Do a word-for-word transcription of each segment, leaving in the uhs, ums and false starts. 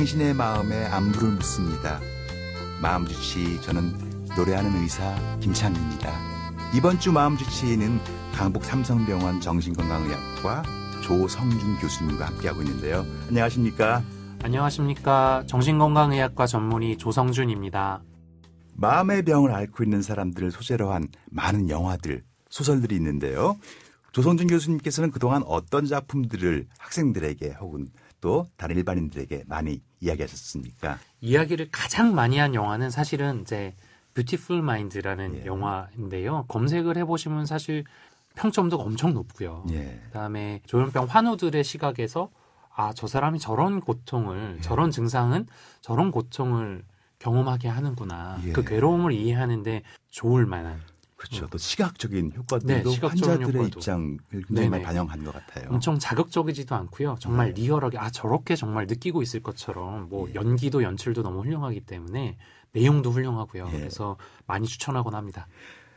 당신의 마음에 안부를 묻습니다. 마음주치, 저는 노래하는 의사 김창기입니다. 이번 주 마음주치는 강북 삼성병원 정신건강의학과 조성준 교수님과 함께하고 있는데요. 안녕하십니까? 안녕하십니까? 정신건강의학과 전문의 조성준입니다. 마음의 병을 앓고 있는 사람들을 소재로 한 많은 영화들, 소설들이 있는데요. 조성준 교수님께서는 그동안 어떤 작품들을 학생들에게 혹은 또 다른 일반인들에게 많이 이야기하셨습니까? 이야기를 가장 많이 한 영화는 사실은 이제 뷰티풀 마인드라는 예. 영화인데요. 검색을 해보시면 사실 평점도 엄청 높고요. 예. 그다음에 조현병 환우들의 시각에서 아, 저 사람이 저런 고통을, 예. 저런 증상은 저런 고통을 경험하게 하는구나. 예. 그 괴로움을 이해하는데 좋을 만한. 그렇죠. 음. 또 시각적인 효과들도 네, 시각적인 환자들의 효과도. 입장을 굉장히 많이 네네. 반영한 것 같아요. 엄청 자극적이지도 않고요. 정말 네. 리얼하게 아 저렇게 정말 느끼고 있을 것처럼 뭐 예. 연기도 연출도 너무 훌륭하기 때문에 내용도 훌륭하고요. 예. 그래서 많이 추천하곤 합니다.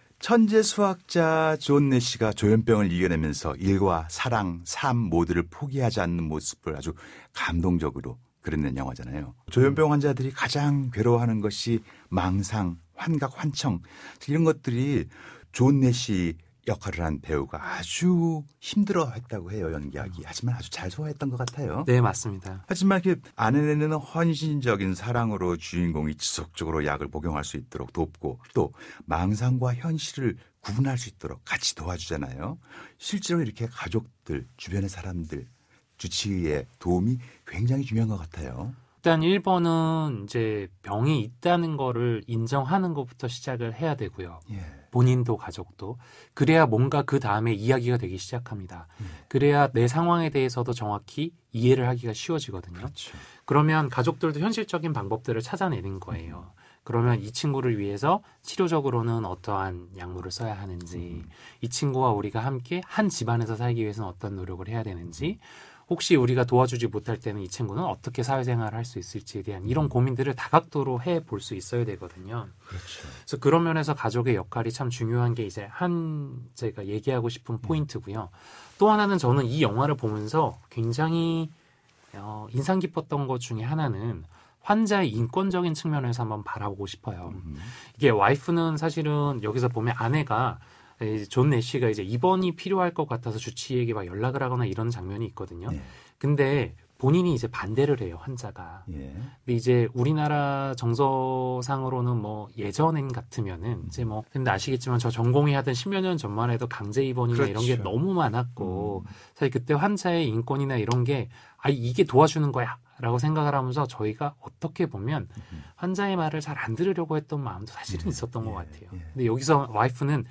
천재 수학자 존 내시가 조현병을 이겨내면서 일과 사랑, 삶 모두를 포기하지 않는 모습을 아주 감동적으로 그려낸 영화잖아요. 조현병 환자들이 가장 괴로워하는 것이 망상, 환각, 환청 이런 것들이 존 내시 역할을 한 배우가 아주 힘들어했다고 해요. 연기하기. 하지만 아주 잘 소화했던 것 같아요. 네, 맞습니다. 하지만 이렇게 아내는 헌신적인 사랑으로 주인공이 지속적으로 약을 복용할 수 있도록 돕고 또 망상과 현실을 구분할 수 있도록 같이 도와주잖아요. 실제로 이렇게 가족들, 주변의 사람들, 주치의의 도움이 굉장히 중요한 것 같아요. 일단 일 번은 이제 병이 있다는 거를 인정하는 것부터 시작을 해야 되고요. 예. 본인도 가족도. 그래야 뭔가 그 다음에 이야기가 되기 시작합니다. 예. 그래야 내 상황에 대해서도 정확히 이해를 하기가 쉬워지거든요. 그렇죠. 그러면 가족들도 현실적인 방법들을 찾아내는 거예요. 그러면 이 친구를 위해서 치료적으로는 어떠한 약물을 써야 하는지, 이 친구와 우리가 함께 한 집안에서 살기 위해서는 어떤 노력을 해야 되는지, 혹시 우리가 도와주지 못할 때는 이 친구는 어떻게 사회생활을 할 수 있을지에 대한 이런 고민들을 다각도로 해볼 수 있어야 되거든요. 그렇죠. 그래서 그런 면에서 가족의 역할이 참 중요한 게 이제 한 제가 얘기하고 싶은 포인트고요. 또 하나는 저는 이 영화를 보면서 굉장히 어, 인상 깊었던 것 중에 하나는 환자의 인권적인 측면에서 한번 바라보고 싶어요. 음. 이게 와이프는 사실은 여기서 보면 아내가 존 내시가 이제 입원이 필요할 것 같아서 주치의에게 막 연락을 하거나 이런 장면이 있거든요. 예. 근데 본인이 이제 반대를 해요, 환자가. 예. 근데 이제 우리나라 정서상으로는 뭐 예전엔 같으면은 이제 뭐 근데 아시겠지만 저 전공의 하던 십여 년 전만 해도 강제 입원이나 그렇죠. 이런 게 너무 많았고 음. 사실 그때 환자의 인권이나 이런 게 아 이게 도와주는 거야라고 생각을 하면서 저희가 어떻게 보면 환자의 말을 잘 안 들으려고 했던 마음도 사실은 예. 있었던 예. 것 같아요. 예. 근데 여기서 와이프는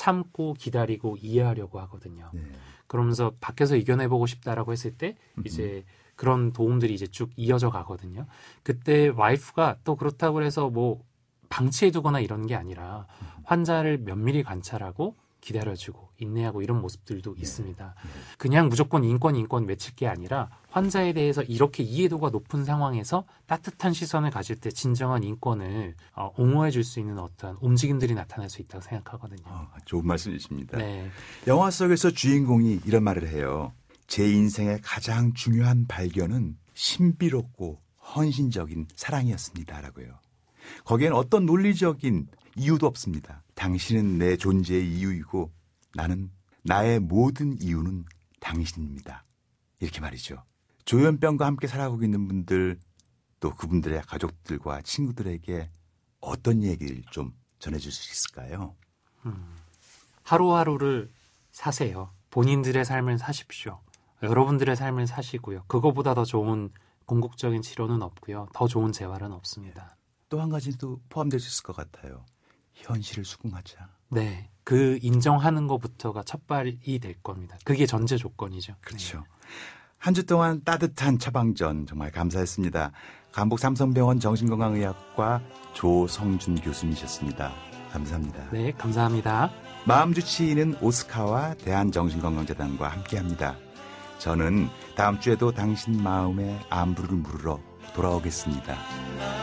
참고 기다리고 이해하려고 하거든요. 네. 그러면서 밖에서 이겨내보고 싶다라고 했을 때 이제 그런 도움들이 이제 쭉 이어져 가거든요. 그때 와이프가 또 그렇다고 해서 뭐 방치해두거나 이런 게 아니라 환자를 면밀히 관찰하고 기다려주고 인내하고 이런 모습들도 예. 있습니다. 그냥 무조건 인권 인권 외칠 게 아니라 환자에 대해서 이렇게 이해도가 높은 상황에서 따뜻한 시선을 가질 때 진정한 인권을 어, 옹호해 줄 수 있는 어떤 움직임들이 나타날 수 있다고 생각하거든요. 어, 좋은 말씀이십니다. 네. 영화 속에서 주인공이 이런 말을 해요. 제 인생의 가장 중요한 발견은 신비롭고 헌신적인 사랑이었습니다라고요. 거기엔 어떤 논리적인 이유도 없습니다. 당신은 내 존재의 이유이고 나는 나의 모든 이유는 당신입니다. 이렇게 말이죠. 조현병과 함께 살아가고 있는 분들 또 그분들의 가족들과 친구들에게 어떤 얘기를 좀 전해줄 수 있을까요? 음, 하루하루를 사세요. 본인들의 삶을 사십시오. 여러분들의 삶을 사시고요. 그거보다 더 좋은 궁극적인 치료는 없고요. 더 좋은 재활은 없습니다. 또 한 가지도 포함될 수 있을 것 같아요. 현실을 수긍하자. 네, 그 인정하는 것부터가 첫발이 될 겁니다. 그게 전제 조건이죠. 그렇죠. 네. 한 주 동안 따뜻한 처방전 정말 감사했습니다. 강북 삼성병원 정신건강의학과 조성준 교수님이셨습니다. 감사합니다. 네, 감사합니다. 마음주치의는 오스카와 대한정신건강재단과 함께합니다. 저는 다음 주에도 당신 마음의 안부를 물으러 돌아오겠습니다.